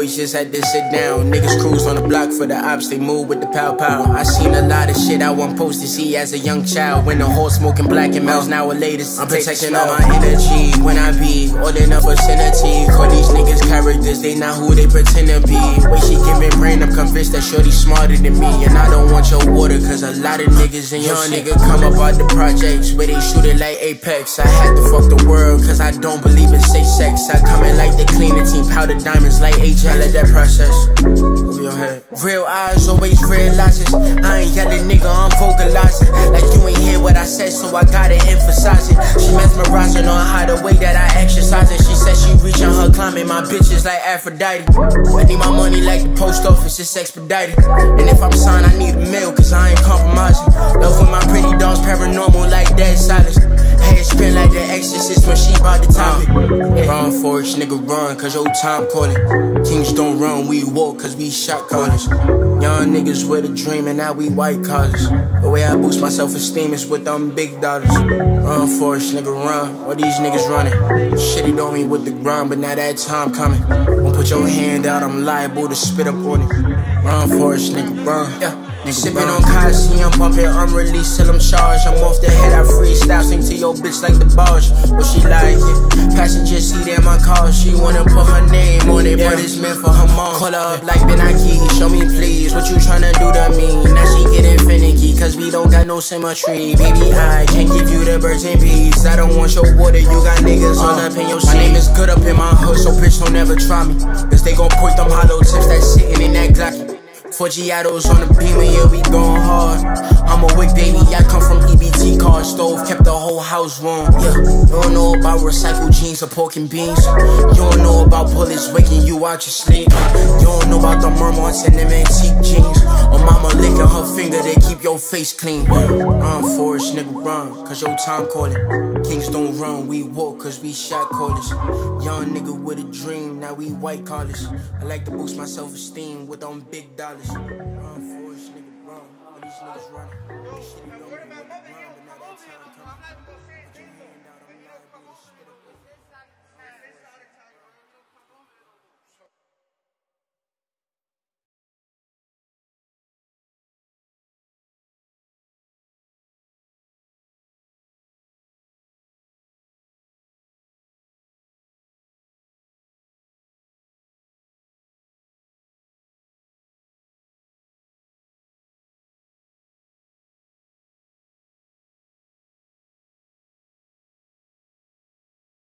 always just had to sit down. Niggas cruise on the block for the ops, they move with the pow-pow. I seen a lot of shit I wasn't supposed to see as a young child. When the whole smoking black and mouths, now a latest. I'm protecting all my energy when I be ordering up vicinity. Call these niggas characters, they not who they pretend to be. Way she giving brain, I'm convinced that shorty smarter than me. And I don't want your water, cause a lot of niggas in your nigga come up out the projects where they shoot it like Apex. I had to fuck the world, cause I don't believe in safe sex. I come in like the cleaner team, powder diamonds like AJ. Let that process over your head. Real eyes, always realizes I ain't yelling, nigga, I'm vocalizing. Like you ain't hear what I said, so I gotta emphasize it. She mesmerizing on how the way that I exercise it. She said she reaching her climbing, my bitch is like Aphrodite. I need my money like the post office, it's expedited. And if I'm signed, I need a meal, cause I ain't compromising. Love with my pretty dogs, paranormal like dead silence. Head spin like the exorcist when she bout to top it. Run for it, nigga, run, cause your time calling. Kings don't run, we walk, cause we shot callers. Young niggas with a dream and now we white collars. The way I boost my self-esteem is with them big dollars. Run for it, nigga, run, all these niggas running. Shitty on me with the grind, but now that time coming. Won't put your hand out, I'm liable to spit up on it. Run for it, nigga, run, yeah. Sippin' on KAASH, I'm pumping, I'm released till I'm charged. I'm off the head, I freestyle, sing to your bitch like the barge. But she like it, passenger seat in my car. She wanna put her name on it, but it's meant for her mom. Call her up like Benaki, show me please, what you tryna do to me? Now she getting finicky, cause we don't got no symmetry. Baby, I can't give you the birds and bees. I don't want your water, you got niggas all up in your seat. My name is good up in my hood, so bitch don't ever try me. Cause they gon' point them hollow tips that's sitting in that Glocky. 4 Giados on the beam and yeah, we going hard. I'm a wick baby, I come from EBT car stove, kept the whole house warm. Yeah, you don't know about recycled jeans or pork and beans. You don't know about bullets waking you out your sleep. You don't know about the Mermonts and them antique jeans. Or mama licking her finger to keep your face clean. Run for it, nigga, run, cause your time calling. Kings don't run, we walk, cause we shot callers. Young nigga with a dream, now we white collars. I like to boost my self-esteem with them big dollars.